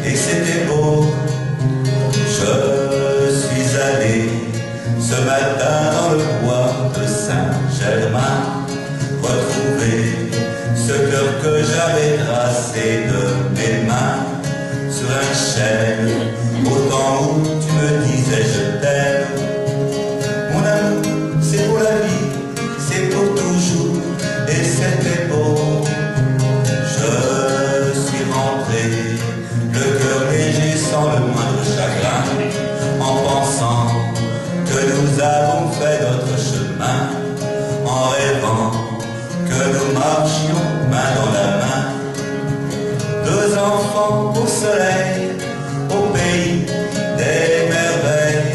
et c'était beau. Je suis allé ce matin dans le bois de Saint-Germain retrouver ce cœur que j'avais tracé de mes mains sur un chêne, au temps où tu me disais je t'aime. Mon amour, c'est pour la vie, c'est pour toujours, et c'était beau. Je suis rentré, le cœur léger sans le moindre chagrin, en pensant que nous avons fait notre chemin, en rêvant que nous marchions main dans la main. Deux enfants au soleil, au pays des merveilles.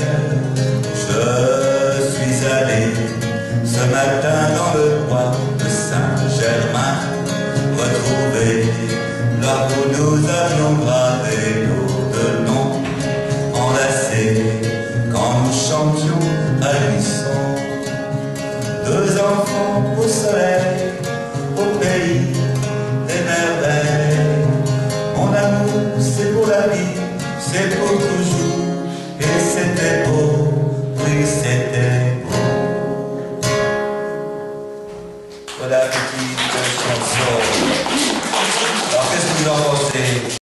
Je suis allé ce matin dans le bois de Saint-Germain retrouver là où nous avions gravé nos deux noms enlacés quand nous chantions à l'unisson. Deux enfants au soleil, au pays des merveilles. Mon amour, c'est pour la vie, c'est pour toujours, et c'était beau, oui c'était beau. Voilà, petite chanson. Alors qu'est-ce que vous en pensez?